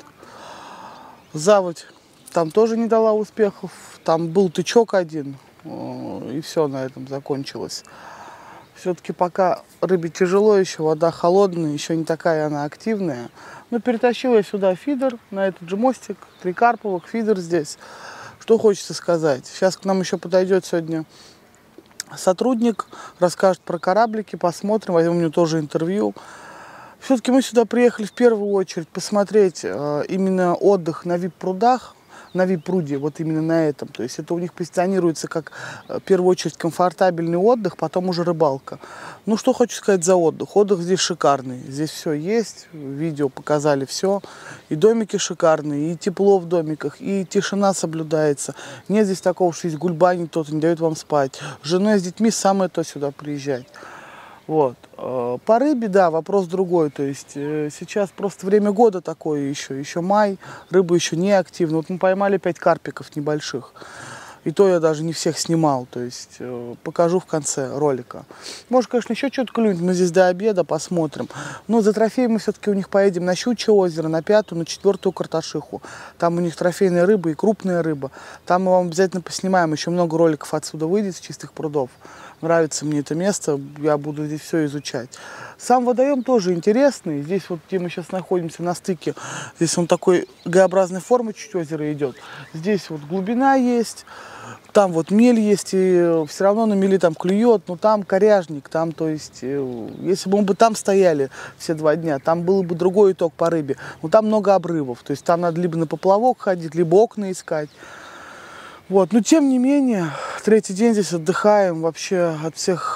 Заводь там тоже не дала успехов, там был тычок один, и все на этом закончилось. Все-таки пока рыбе тяжело, еще вода холодная, еще не такая она активная. Но перетащила я сюда фидер, на этот же мостик, три карповых, фидер здесь. Что хочется сказать, сейчас к нам еще подойдет сегодня сотрудник, расскажет про кораблики, посмотрим, возьмем у него тоже интервью. Все-таки мы сюда приехали в первую очередь посмотреть э, именно отдых на ви ай пи-прудах, на ви ай пи-пруде, вот именно на этом. То есть это у них позиционируется как, в первую очередь, комфортабельный отдых, потом уже рыбалка. Ну, что хочу сказать за отдых. Отдых здесь шикарный. Здесь все есть, видео показали все. И домики шикарные, и тепло в домиках, и тишина соблюдается. Нет здесь такого, что есть гульбани, кто-то не дает вам спать. С женой, с детьми самое то сюда приезжать. Вот. По рыбе, да, вопрос другой. То есть сейчас просто время года такое еще. Еще май, рыба еще не активна. Вот мы поймали пять карпиков небольших. И то я даже не всех снимал. То есть покажу в конце ролика. Может, конечно, еще что-то клюнет. Мы здесь до обеда посмотрим. Но за трофей мы все-таки у них поедем на Щучье озеро, на пятую, на четвертую Карташиху. Там у них трофейная рыба и крупная рыба. Там мы вам обязательно поснимаем. Еще много роликов отсюда выйдет, с чистых прудов. Нравится мне это место, я буду здесь все изучать. Сам водоем тоже интересный. Здесь вот, где мы сейчас находимся, на стыке, здесь он такой Г-образной формы, чуть озеро идет. Здесь вот глубина есть, там вот мель есть, и все равно на мели там клюет, но там коряжник, там, то есть, если бы мы бы там стояли все два дня, там был бы другой итог по рыбе. Но там много обрывов, то есть там надо либо на поплавок ходить, либо окна искать. Вот, но тем не менее, третий день здесь отдыхаем вообще от всех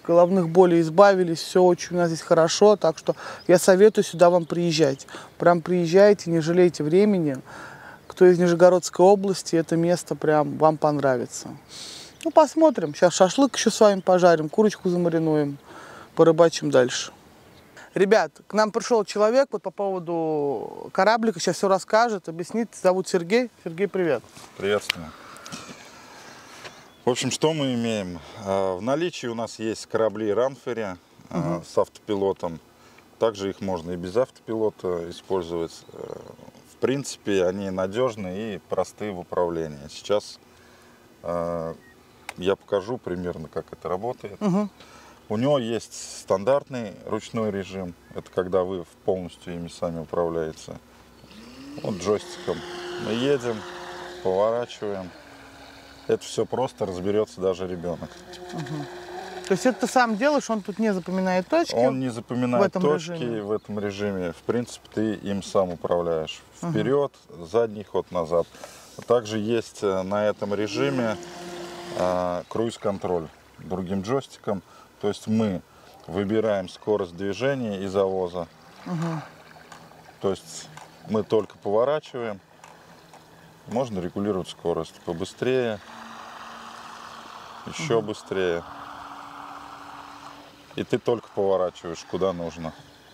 головных болей избавились, все очень у нас здесь хорошо, так что я советую сюда вам приезжать. Прям приезжайте, не жалейте времени. Кто из Нижегородской области, это место прям вам понравится. Ну, посмотрим. Сейчас шашлык еще с вами пожарим, курочку замаринуем, порыбачим дальше. Ребят, к нам пришел человек вот по поводу кораблика, сейчас все расскажет, объяснит. Зовут Сергей. Сергей, привет. Приветствую. В общем, что мы имеем? В наличии у нас есть корабли Ранфери угу. с автопилотом. Также их можно и без автопилота использовать. В принципе, они надежны и простые в управлении. Сейчас я покажу примерно, как это работает. Угу. У него есть стандартный ручной режим. Это когда вы полностью ими сами управляете. Вот джойстиком мы едем, поворачиваем. Это все просто разберется даже ребенок. Угу. То есть это ты сам делаешь, он тут не запоминает точки? Он не запоминает в этом точки режиме. в этом режиме. В принципе, ты им сам управляешь. Вперед, угу. задний ход, назад. Также есть на этом режиме э, круиз-контроль другим джойстиком. То есть мы выбираем скорость движения и завоза. Угу. То есть мы только поворачиваем. Можно регулировать скорость побыстрее, еще угу. быстрее. И ты только поворачиваешь куда нужно.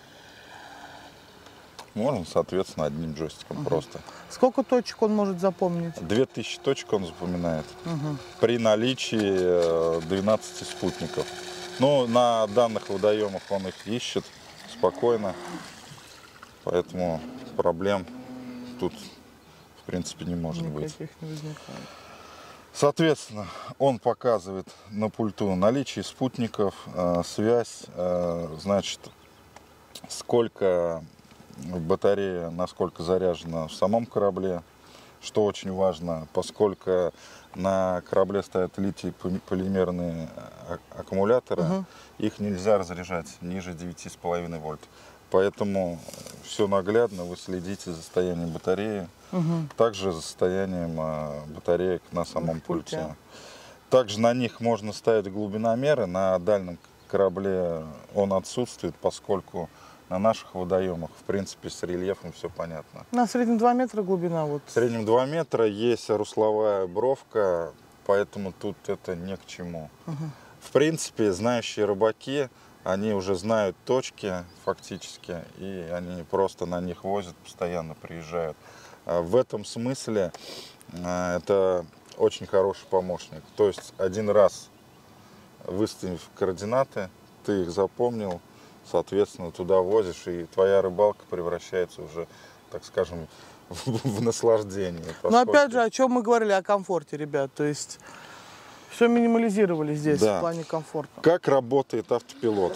Можно, соответственно, одним джойстиком угу. просто. Сколько точек он может запомнить? две тысячи точек он запоминает. Угу. При наличии двенадцати спутников. Но на данных водоемах он их ищет спокойно. Поэтому проблем тут, в принципе, не может Никаких быть. Не возникает. Соответственно, он показывает на пульту наличие спутников, э, связь, э, значит, сколько батарея, насколько заряжена в самом корабле, что очень важно, поскольку на корабле стоят литий-полимерные аккумуляторы, угу. их нельзя разряжать ниже девяти с половиной вольт. Поэтому все наглядно, вы следите за состоянием батареи, угу. также за состоянием батареек на самом пульте. пульте. Также на них можно ставить глубиномеры, на дальнем корабле он отсутствует, поскольку на наших водоемах, в принципе, с рельефом все понятно. На среднем два метра глубина. Вот. В среднем два метра, есть русловая бровка, поэтому тут это ни к чему. Угу. В принципе, знающие рыбаки, они уже знают точки фактически, и они просто на них возят, постоянно приезжают. В этом смысле это очень хороший помощник. То есть один раз выставив координаты, ты их запомнил, соответственно, туда возишь, и твоя рыбалка превращается уже, так скажем, в, в наслаждение. Поскольку... Но опять же, о чем мы говорили, о комфорте, ребят. То есть все минимализировали здесь да. в плане комфорта. Как работает автопилот?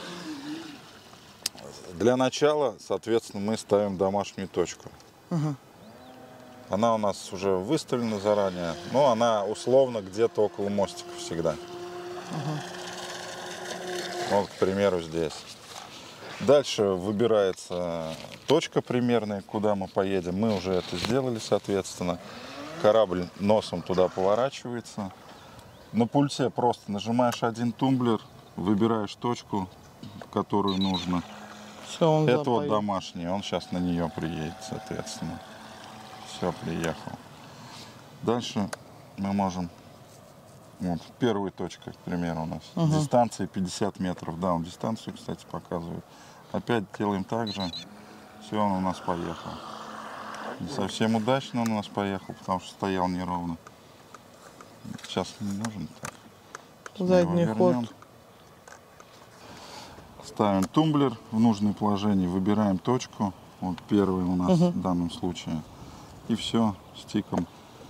Для начала, соответственно, мы ставим домашнюю точку. Угу. Она у нас уже выставлена заранее, но она условно где-то около мостика всегда. Угу. Вот, к примеру, здесь. Дальше выбирается точка примерная, куда мы поедем. Мы уже это сделали, соответственно. Корабль носом туда поворачивается. На пульте просто нажимаешь один тумблер, выбираешь точку, которую нужно. Все, он это вот домашний, он сейчас на нее приедет, соответственно. Все, приехал. Дальше мы можем... Вот, первая точка, к примеру, у нас. Угу. Дистанция пятьдесят метров. Да, он дистанцию, кстати, показывает. Опять делаем так же. Все, он у нас поехал. Не совсем удачно он у нас поехал, потому что стоял неровно. Сейчас не нужен. Так. Задний ход. Ставим тумблер в нужное положение, выбираем точку. Вот первый у нас угу. в данном случае. И все, стиком.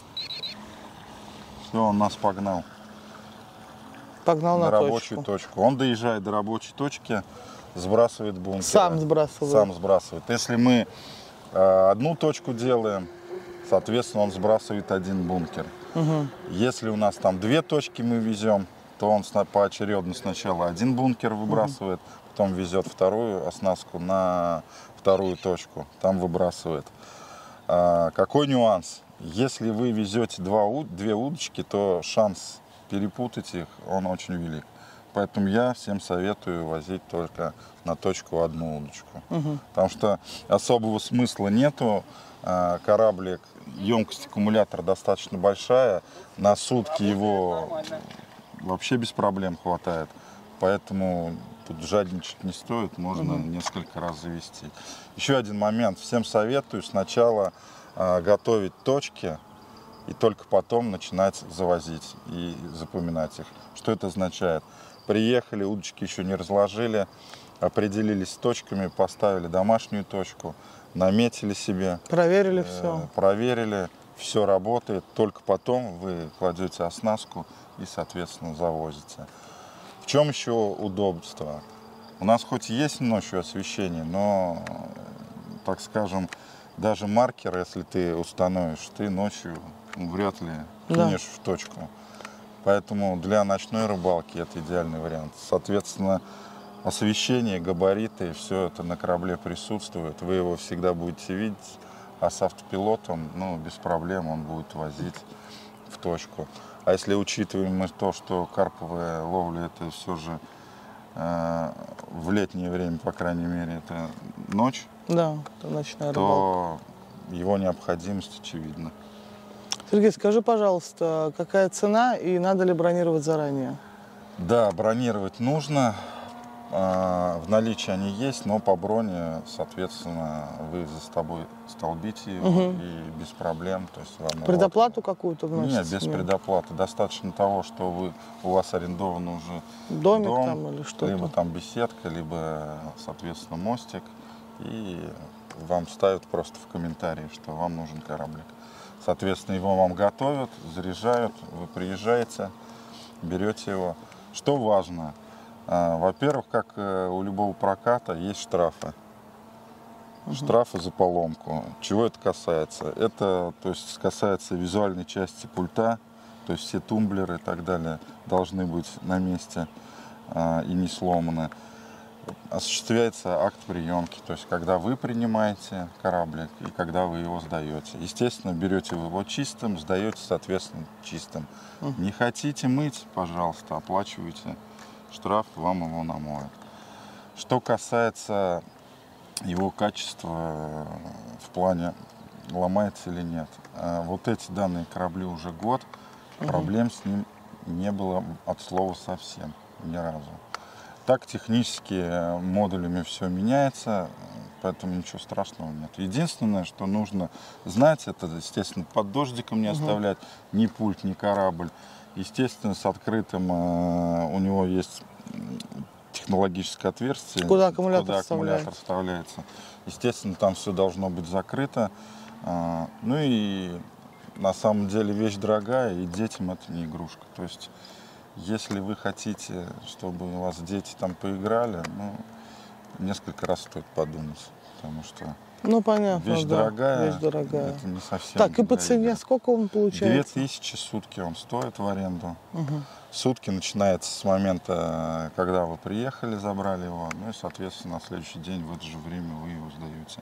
Все, он нас погнал. Погнал на, на рабочую точку. точку. Он доезжает до рабочей точки, сбрасывает бункер. Сам сбрасывает. Сам сбрасывает. Если мы э, одну точку делаем, соответственно, он сбрасывает один бункер. Угу. Если у нас там две точки мы везем, то он поочередно сначала один бункер выбрасывает, угу. потом везет вторую оснастку на вторую точку, там выбрасывает. А, какой нюанс? Если вы везете два, две удочки, то шанс перепутать их, он очень велик. поэтому я всем советую возить только на точку одну удочку. Угу. Потому что особого смысла нету. Кораблик, емкость аккумулятора достаточно большая, на сутки его вообще без проблем хватает. Поэтому тут жадничать не стоит, можно угу. несколько раз завести. Еще один момент. Всем советую сначала э, готовить точки и только потом начинать завозить и запоминать их. Что это означает? Приехали, удочки еще не разложили, определились с точками, поставили домашнюю точку, наметили себе. Проверили э, все. Проверили, все работает. Только потом вы кладете оснастку и, соответственно, завозите. В чем еще удобство? У нас хоть и есть ночью освещение, но, так скажем, даже маркер, если ты установишь, ты ночью вряд ли кинешь да. в точку. Поэтому для ночной рыбалки это идеальный вариант. Соответственно, освещение, габариты, все это на корабле присутствует. Вы его всегда будете видеть, а с автопилотом, ну, без проблем он будет возить в точку. А если учитываем мы то, что карповая ловля, это все же э, в летнее время, по крайней мере, это ночь, да, это ночная то рыбалка. Его необходимость очевидна. Сергей, скажи, пожалуйста, какая цена и надо ли бронировать заранее? Да, бронировать нужно. В наличии они есть, но по броне, соответственно, вы за собой столбите его угу. и без проблем. То есть вам предоплату вот... какую-то вносите? Нет, без Нет. предоплаты. Достаточно того, что вы, у вас арендован уже домик дом, там или что-то. Либо там беседка, либо, соответственно, мостик. И вам ставят просто в комментарии, что вам нужен кораблик. Соответственно, его вам готовят, заряжают, вы приезжаете, берете его. Что важно? Во-первых, как у любого проката, есть штрафы. Угу. Штрафы за поломку. Чего это касается? Это, то есть, касается визуальной части пульта, то есть все тумблеры и так далее должны быть на месте а, и не сломаны. Осуществляется акт приемки, то есть когда вы принимаете кораблик и когда вы его сдаете. Естественно, берете вы его чистым, сдаете, соответственно, чистым. Угу. Не хотите мыть, пожалуйста, оплачивайте штраф, вам его намоют. Что касается его качества в плане ломается или нет. Вот эти данные корабли уже год, угу. проблем с ним не было от слова совсем, ни разу. Так технически модулями все меняется, поэтому ничего страшного нет. Единственное, что нужно знать, это, естественно, под дождиком не оставлять угу. ни пульт, ни корабль. Естественно, с открытым э, у него есть технологическое отверстие, куда аккумулятор, куда аккумулятор вставляется. Естественно, там все должно быть закрыто. Э, ну и на самом деле вещь дорогая, и детям это не игрушка. То есть, если вы хотите, чтобы у вас дети там поиграли, ну, несколько раз стоит подумать, потому что ну, понятно, вещь, да. дорогая, вещь дорогая, это не совсем. Так, и по цене игры. Сколько он получается? две тысячи сутки он стоит в аренду. Угу. Сутки начинается с момента, когда вы приехали, забрали его, ну и, соответственно, на следующий день в это же время вы его сдаете.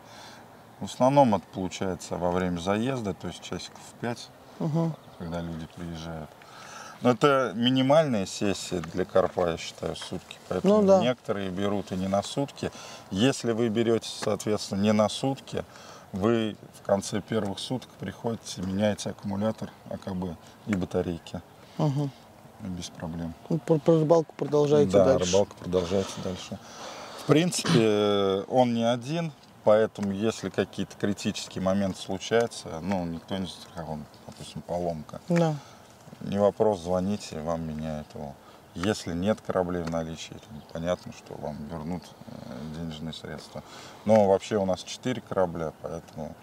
В основном это получается во время заезда, то есть часиков в пять, угу. когда люди приезжают. Но это минимальная сессия для карпа, я считаю, сутки. Поэтому ну, да. некоторые берут и не на сутки. Если вы берете, соответственно, не на сутки, вы в конце первых суток приходите, меняете аккумулятор АКБ и батарейки. Угу. Без проблем. Про, про рыбалку продолжаете да, дальше. Да, рыбалку продолжаете дальше. В принципе, он не один, поэтому если какие-то критические моменты случаются, ну, никто не застрахован, допустим, поломка. Да. Не вопрос, звоните, вам меняют его. Если нет кораблей в наличии, то понятно, что вам вернут денежные средства. Но вообще у нас четыре корабля, поэтому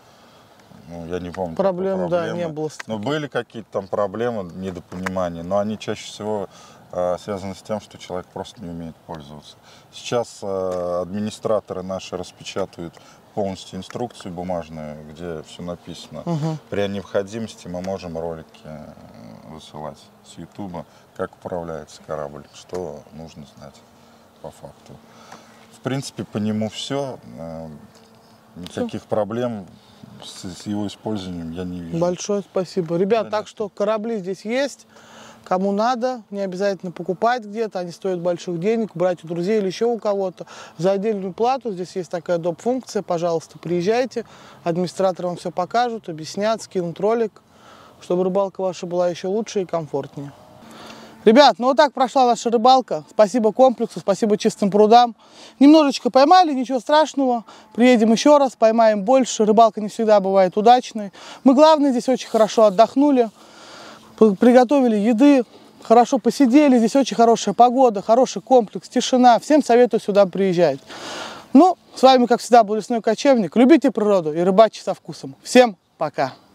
ну, я не помню. Проблем, да, не было. Но были какие-то там проблемы, недопонимания, но они чаще всего э, связаны с тем, что человек просто не умеет пользоваться. Сейчас э, администраторы наши распечатают полностью инструкцию бумажную, где все написано. Угу. При необходимости мы можем ролики высылать с Ютуба, как управляется корабль, что нужно знать по факту. В принципе, по нему все. Никаких все. проблем с, с его использованием я не вижу. Большое спасибо. Ребят, да, так что корабли здесь есть. Кому надо, не обязательно покупать где-то, они стоят больших денег, брать у друзей или еще у кого-то. За отдельную плату здесь есть такая доп. Функция, пожалуйста, приезжайте, администраторы вам все покажут, объяснят, скинут ролик, чтобы рыбалка ваша была еще лучше и комфортнее. Ребят, ну вот так прошла наша рыбалка. Спасибо комплексу, спасибо чистым прудам. Немножечко поймали, ничего страшного. Приедем еще раз, поймаем больше. Рыбалка не всегда бывает удачной. Мы, главное, здесь очень хорошо отдохнули, приготовили еды, хорошо посидели. Здесь очень хорошая погода, хороший комплекс, тишина. Всем советую сюда приезжать. Ну, с вами, как всегда, был Лесной Кочевник. Любите природу и рыбачьте со вкусом. Всем пока!